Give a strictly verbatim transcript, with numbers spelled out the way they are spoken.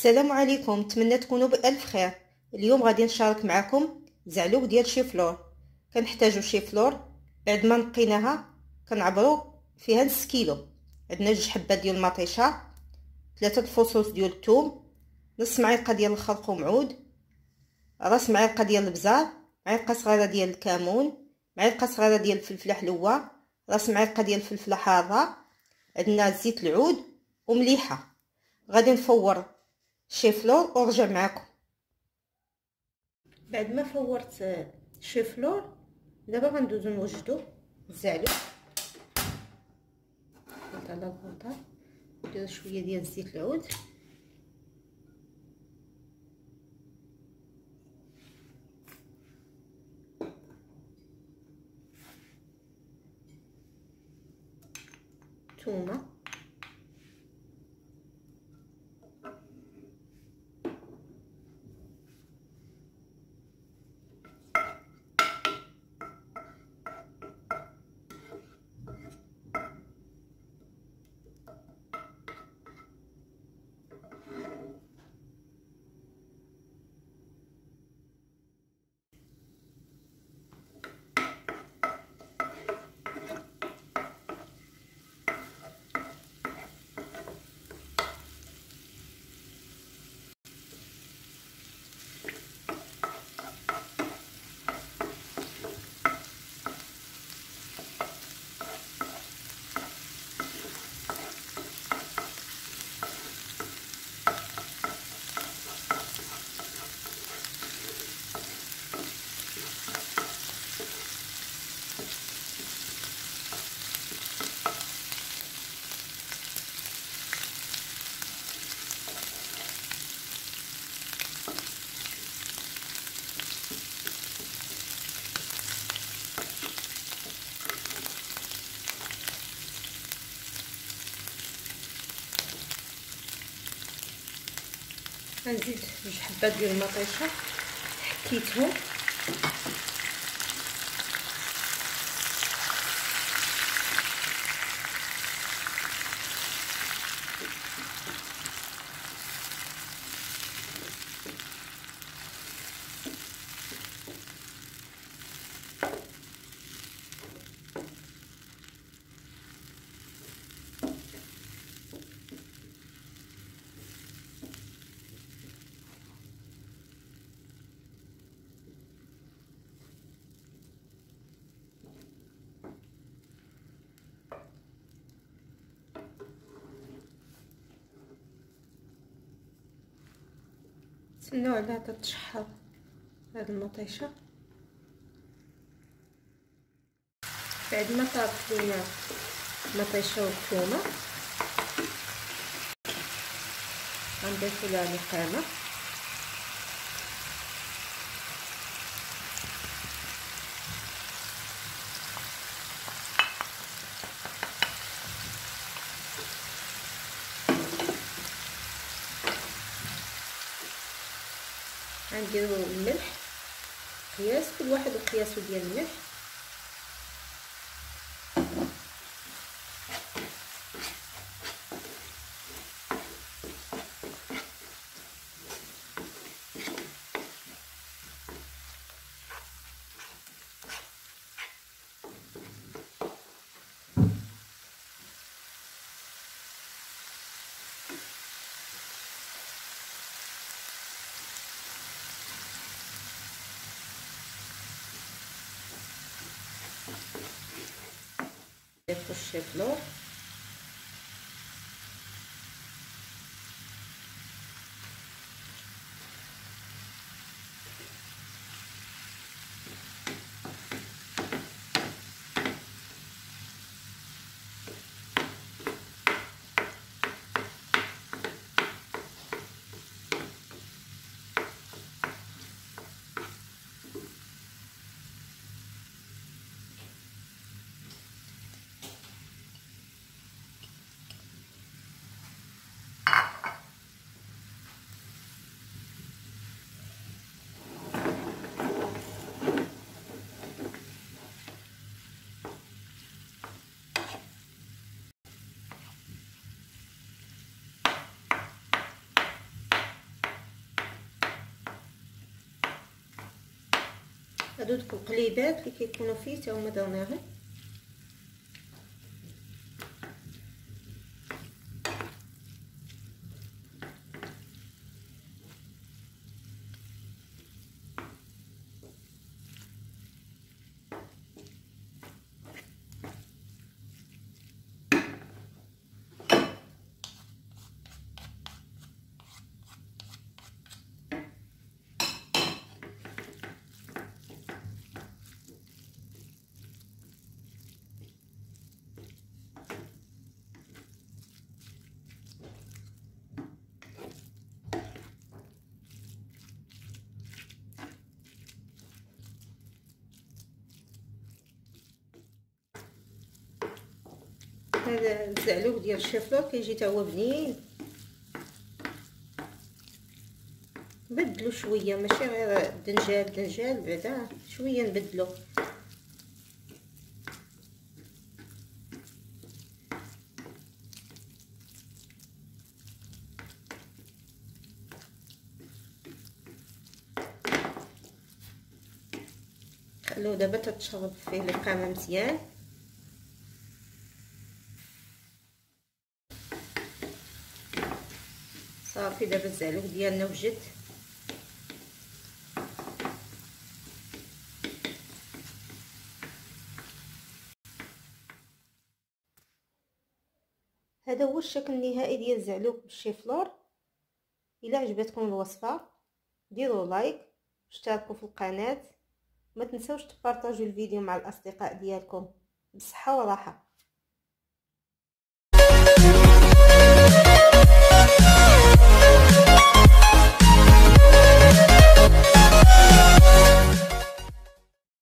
السلام عليكم، نتمنى تكونوا بألف خير. اليوم غادي نشارك معكم زعلوك ديال شي فلور. كنحتاجو شي فلور بعد ما نقيناها كنعبرو فيها نص كيلو. عندنا جوج حبات ديال المطيشه، ثلاثه الفصوص ديال الثوم، نص معلقه ديال الخرقوم عود، راس معلقه ديال البزار، معلقه صغيره ديال الكمون، معلقه صغيره ديال الفلفله حلوه، راس معلقه ديال الفلفله حاره. عندنا زيت العود ومليحه. غادي نفور شي فلور ورجع معكم. بعد ما فورت شي فلور دابا غندوزو نوجدو الزعلو. نحط على البوطه، ندير شويه ديال زيت العود، ثومه، غنزيد جوج حبات ديال المطيشه حكيتهم، نستناو عليها حتى تشحر هاد المطيشه. بعد ما طابت لينا المطيشه والثومه غنضيفو لها القامه، غنديرو الملح قياس، كل واحد وقياسو ديال الملح. نضيفو الشي فلور، هادو دوك القليبات اللي كيكونوا فيه تا هما درناهم. هذا الزعلوك ديال الشيفلور كيجي تا هو بنين. بدلو شويه ماشي غير دنجال دنجال بعدا شويه نبدلو. خلوه دابا تتشرب فيه القامه مزيان. صافي دابا الزعلوك ديالنا وجد. هذا هو الشكل النهائي ديال الزعلوك بالشيفلور. الا عجبتكم الوصفه ديروا لايك واشتركوا في القناه، ما تنسوش تبارطاجوا الفيديو مع الاصدقاء ديالكم. بصحه وراحه.